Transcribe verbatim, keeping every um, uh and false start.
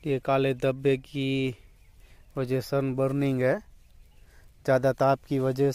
ये काले धब्बे की वजह सन बर्निंग है, ज़्यादा ताप की वजह